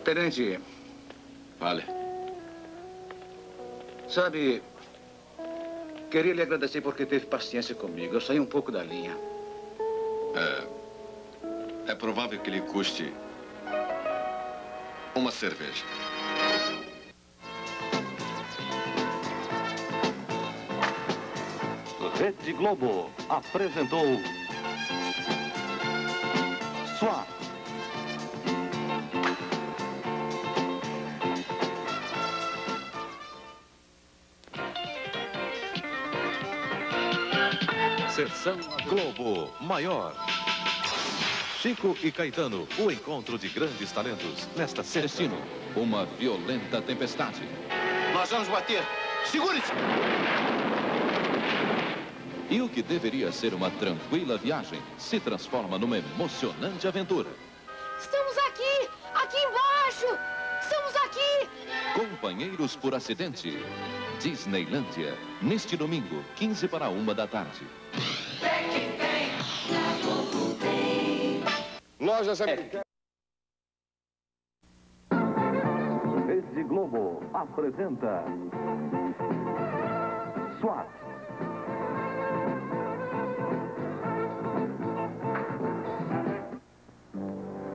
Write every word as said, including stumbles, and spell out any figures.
Tenente. Fale. Sabe, queria lhe agradecer porque teve paciência comigo. Eu saí um pouco da linha. É, é provável que lhe custe uma cerveja. Rede Globo apresentou SWAT. Sessão Globo Maior. Chico e Caetano, o encontro de grandes talentos nesta sexta. Destino, uma violenta tempestade. Nós vamos bater. Segure-se! E o que deveria ser uma tranquila viagem se transforma numa emocionante aventura. Estamos aqui! Aqui embaixo! Estamos aqui! Companheiros por acidente. Disneylândia, neste domingo, quinze para uma da tarde. Lojas Americanas. Rede Globo apresenta SWAT.